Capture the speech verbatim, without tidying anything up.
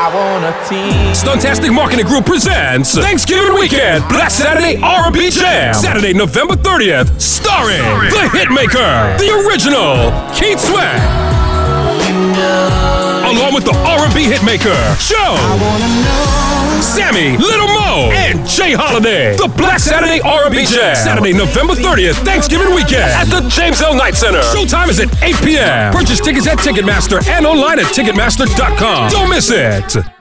I want a team. Stuntastic Marketing Group presents Thanksgiving Weekend Black Saturday R and B Jam. Saturday, November thirtieth, starring, starring the Hitmaker, the original Keith Sweat, you know, along with the R and B Hitmaker, Joe, Sammy, Little Mo, and Jay Holiday. The Black Saturday R and B Jam. Saturday, November thirtieth, Thanksgiving weekend at the James L. Knight Center. Showtime is at eight p m Purchase tickets at Ticketmaster and online at Ticketmaster dot com. Don't miss it.